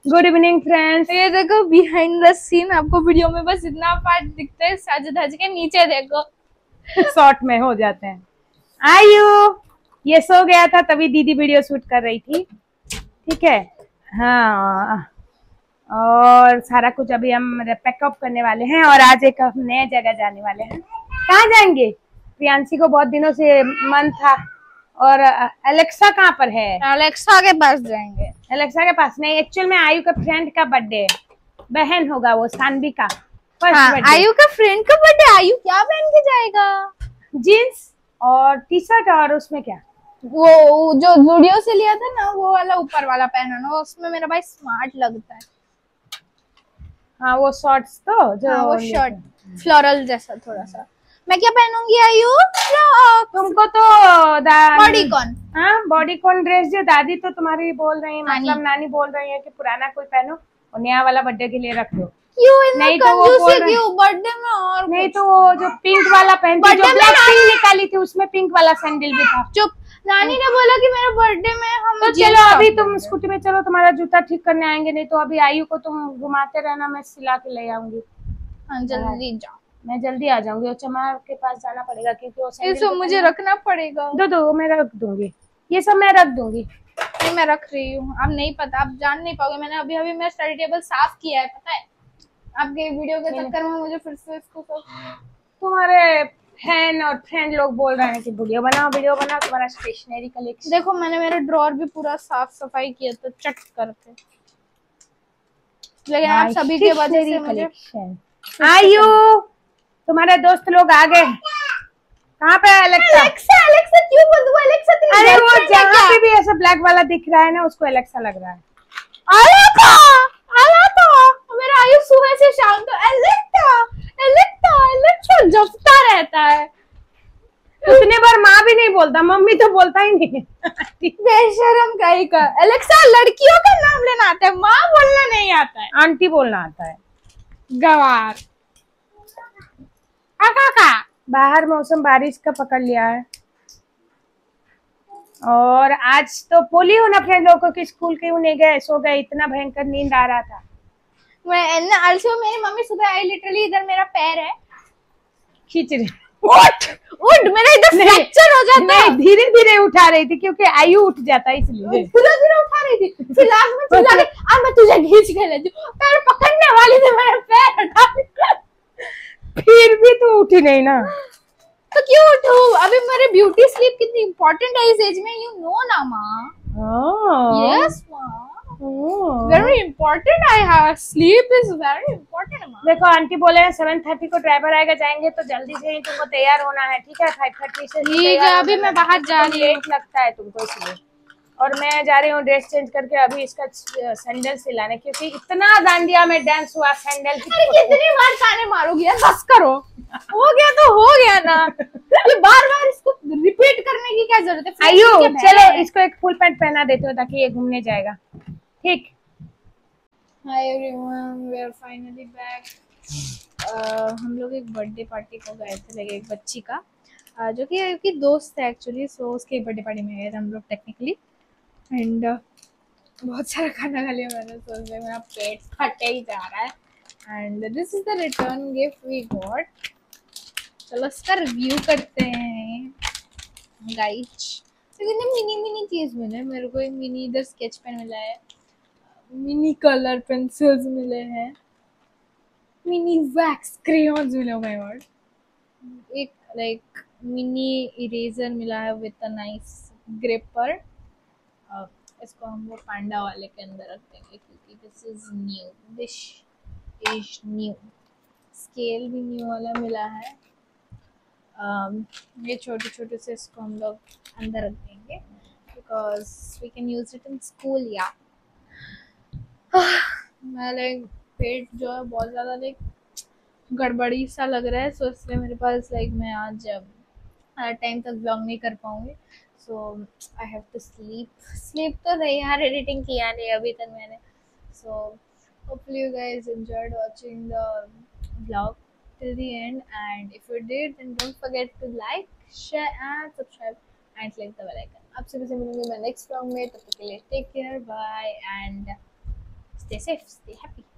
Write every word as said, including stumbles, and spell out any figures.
Good evening friends. ये देखो behind the scene, आपको वीडियो में बस इतना पार्ट दिखता है, सज धज के नीचे देखो शॉर्ट में हो जाते हैं। आयु ये सो गया था तभी दीदी वीडियो शूट कर रही थी, ठीक है। हाँ, और सारा कुछ अभी हम पैकअप करने वाले हैं और आज एक नए जगह जाने वाले हैं। कहाँ जाएंगे? प्रियांशी को बहुत दिनों से मन था। और अलेक्सा कहाँ पर है? अलेक्सा के पास जाएंगे। अलेक्सा के पास नहीं, एक्चुअल में आयु का फ्रेंड का बर्थडे है, बहन होगा वो, सानवी का फर्स्ट हाँ, बर्थडे। आयु का फ्रेंड का बर्थडे, आयु क्या पहन के जाएगा? जीन्स और टी शर्ट, और उसमें क्या वो जो वीडियो से लिया था ना, वो वाला ऊपर वाला पहना ना, उसमें मेरा भाई स्मार्ट लगता है। हाँ वो शॉर्ट्स तो जो हाँ, वो शर्ट फ्लोरल जैसा थोड़ा सा। मैं क्या पहनूंगी आयु? तुमको तो बॉडीकॉन, हाँ बॉडीकॉन ड्रेस जो दादी तो तुम्हारी बोल रही है, नानी। मतलब नानी बोल रही है कि पुराना कोई पहनो और नया वाला बर्थडे के लिए रख लो। क्यों नहीं तो वो बोल रहे क्यों बर्थडे में और नहीं तो वो जो पिंक वाला पहनती, जो ब्लैक पिंक निकाली थी उसमें पिंक वाला सैंडल भी था। चुप, नानी ने बोला कि मेरा बर्थडे में हम तो चलो अभी तुम स्कूटी में चलो, तुम्हारा जूता ठीक करने आएंगे, नहीं तो अभी आयु को तुम घुमाते रहना, मैं सिला के ले आऊंगी। हाँ, जल्दी जाओ, मैं जल्दी आ जाऊंगी। और चमार के पास जाना पड़ेगा क्योंकि वो ये सब मुझे रखना पड़ेगा। दो दो मैं रख दूंगी, ये सब मैं रख दूंगी। नहीं, मैं रख रही हूँ, अब नहीं पता, आप जान नहीं पाओगे। मैंने अभी अभी मेरा स्टडी टेबल साफ किया है, पता है? आपके वीडियो के चक्कर में मुझे फिर से इसको सब। तुम्हारे फैन और फ्रेंड लोग बोल रहे हैं कि वीडियो बनाओ वीडियो बनाओ, तुम्हारा स्टेशनरी कलेक्शन। देखो, मैंने मेरा ड्रॉर भी पूरा साफ सफाई किया था चट करके, लेकिन आप सभी के वजह से मुझे। आयु तुम्हारे दोस्त लोग आ गए। कहाँ पे है अलेक्सा? अलेक्सा अलेक्सा क्यों बोल दूं? अलेक्सा तेरी अरे वो गर्लफ्रेंड है जहाँ क्या? पे भी ऐसा ब्लैक वाला दिख रहा है ना, उसको अलेक्सा लग रहा है। अलेक्सा अलेक्सा मेरा आयु सुबह से शाम तक अलेक्सा अलेक्सा अलेक्सा जपता रहता है। उतने बार माँ भी नहीं बोलता, मम्मी तो बोलता ही नहीं। बेशरम कहीं का। अलेक्सा लड़कियों का नाम लेना आता है, माँ बोलना नहीं आता है। आंटी बोलना आता है। गवार आका का। बाहर मौसम बारिश का पकड़ लिया है। और आज तो बोली हूँ ना फ्रेंड लोगों को कि स्कूल क्यों नहीं गए, सो गए, इतना भयंकर नींद आ रहा था। मैं also मेरी मम्मी सुबह आई, लिटरली इधर मेरा पैर है, खींच रही। उठ उठ, मेरा इधर फ्रैक्चर हो जाता है। धीरे धीरे उठा रही थी क्योंकि आयु उठ जाता है इसलिए धीरे धीरे उठा रही थी। फिर लास्ट में चिल्ला के, अब मैं तुझे खींच के लेती हूँ। पैर पकड़ने वाली थी, मेरा पैर हटा दिया। फिर भी तो उठी नहीं ना। तो क्यों उठूं? अभी मेरे ब्यूटी स्लीप कितनी इम्पोर्टेंट है इस एज में, यू नो ना माँ। यस माँ, very important. I have sleep is very important माँ। देखो आंटी बोले हैं सेवन थर्टी को ड्राइवर आएगा, जाएंगे तो जल्दी से ही तुमको तैयार होना है, ठीक है? फाइव थर्टी से ठीक है, अभी मैं बाहर जा रही हूँ, लेट लगता है तुमको इसलिए। और मैं जा रही हूँ ड्रेस चेंज करके अभी इसका सैंडल सिलाने, क्योंकि इतना डांडिया में डांस हुआ सैंडल की। कितनी बार ताने मारोगी यार, बस करो। हो गया तो हो गया ना, ये बार बार इसको रिपीट करने की क्या जरूरत है? आयु चलो इसको एक फुल पैंट पहना देते हो ताकि ये घूमने जाएगा, ठीक? Hi everyone, we are finally back. हम लोग एक बर्थडे पार्टी को गए थे, लगे एक बच्ची का, uh, जो कि उसकी दोस्त है एक्चुअली, सो उसके बर्थडे पार्टी में गए थे हम लोग टेक्निकली। एंड uh, बहुत सारा खाना खा लिया मैंने, सोच लिया मेरा पेट फटे ही जा रहा है। And this is the return gift we got. चलो इसका रिव्यू करते हैं गाइस। लेकिन मिनी मिनी चीज मिले मेरे को, एक मिनी इधर स्केच पेन मिला है, मिनी कलर पेंसिल्स मिले हैं, मिनी वैक्स क्रेयॉन्स मिले, oh my god, एक लाइक मिनी इरेजर मिला है विद अ नाइस ग्रिपर। इसको हम वो पांडा वाले के अंदर रख देंगे क्योंकि this is new, this is new. Scale भी न्यू वाला मिला है। um, ये छोटे छोटे से इसको हम लोग अंदर रख देंगे because we can use it in school. या मैं लाइक पेट जो है बहुत ज़्यादा लाइक गड़बड़ी सा लग रहा है, सो इसलिए मेरे पास लाइक मैं आज टाइम तक ब्लॉग नहीं कर पाऊँगी, so I have to sleep. Sleep तो नहीं यार, एडिटिंग किया नहीं अभी तक मैंने, so hopefully you guys enjoyed watching the blog till the end, and if you did then don't forget to like, share and subscribe and click the bell icon। आपसे भी मिलूंगी मैं नेक्स्ट व्लॉग में, तब तक के लिए take care, bye and stay safe, stay happy.